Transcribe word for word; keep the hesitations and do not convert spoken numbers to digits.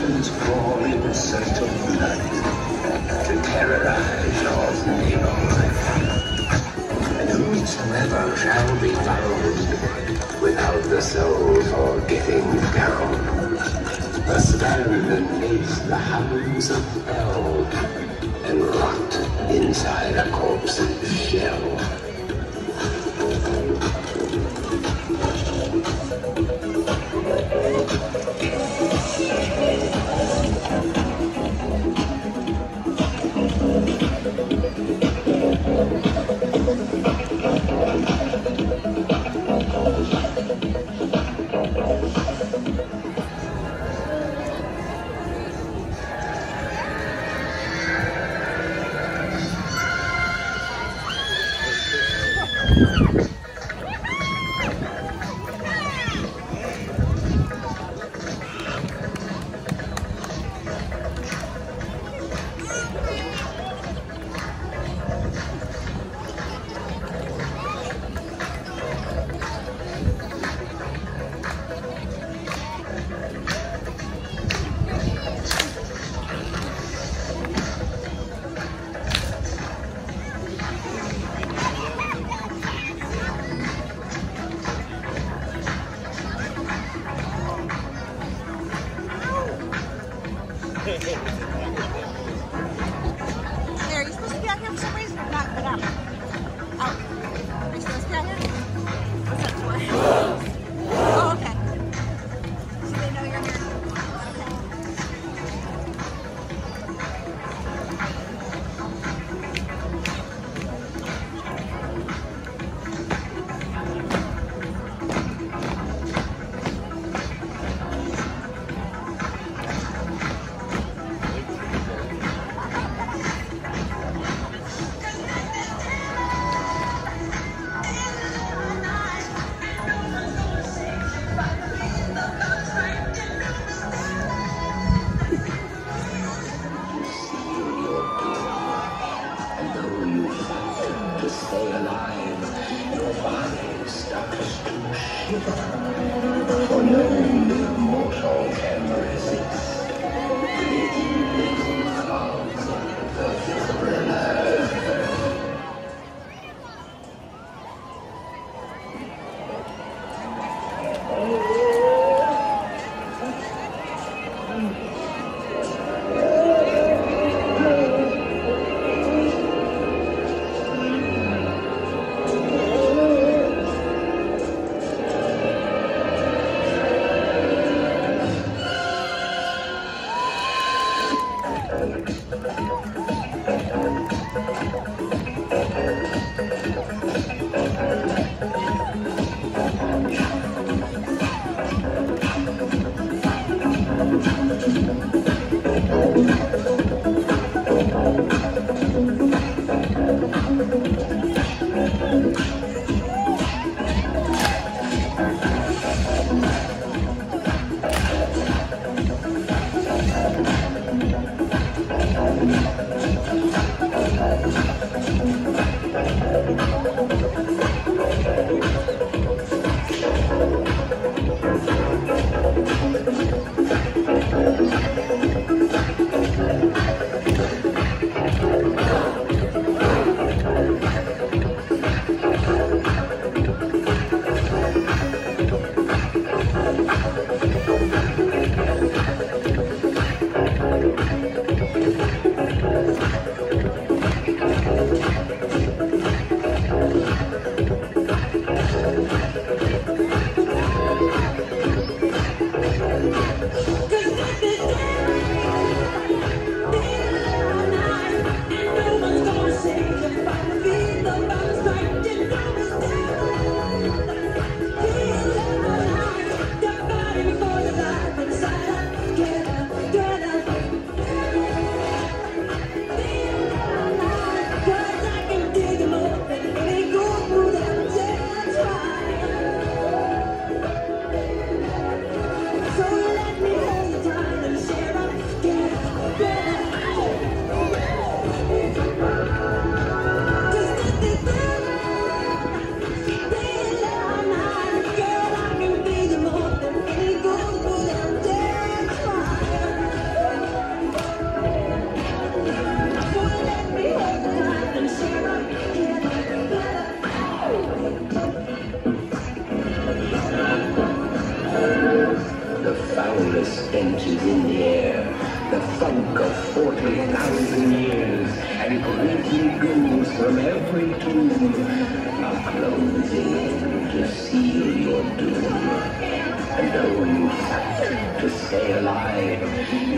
demons crawl in search of blood to terrorize your neighborhood. And whosoever shall be found without the soul for getting down must stand and face the hounds of hell and rot inside a corpse's shell. There, you're supposed to be out here for some reason or not, but out. Out. Are you supposed to be out here? What's that for? Oh, okay. So they know you're here. Stay alive, your body starts to shiver, for no mortal can resist the healing of the thriller. A thousand years, and grisly ghouls from every tomb are closing in to seal your doom. And though you fight to stay alive,